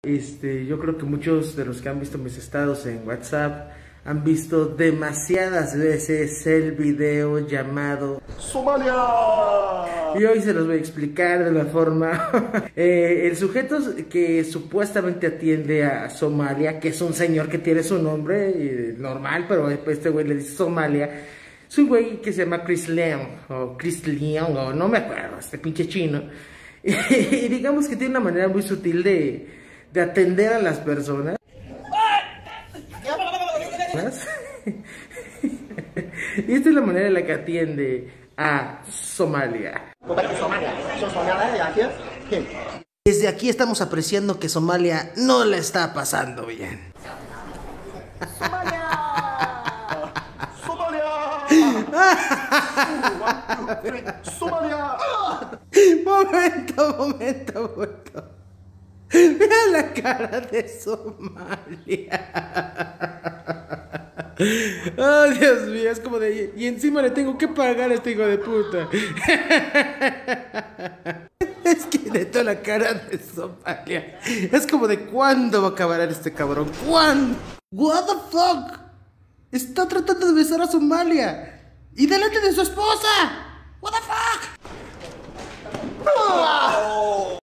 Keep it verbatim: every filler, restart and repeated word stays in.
Este, yo creo que muchos de los que han visto mis estados en WhatsApp han visto demasiadas veces el video llamado Somalia. Y hoy se los voy a explicar de la forma eh, el sujeto que supuestamente atiende a Somalia, que es un señor que tiene su nombre eh, normal, pero este güey le dice Somalia. Es un güey que se llama Chris Leong, o Chris Leong, o no me acuerdo, este pinche chino. Y digamos que tiene una manera muy sutil de, de atender a las personas. Y esta es la manera en la que atiende a Somalia. Desde aquí estamos apreciando que Somalia no la está pasando bien. ¡Somalia! Momento, momento, momento. Mira la cara de Somalia. Oh, Dios mío, es como de... Y encima le tengo que pagar a este hijo de puta. Es que neta la cara de Somalia es como de... ¿Cuándo va a acabar este cabrón? ¿Cuándo? What the fuck? Está tratando de besar a Somalia y delante de su esposa. What the fuck?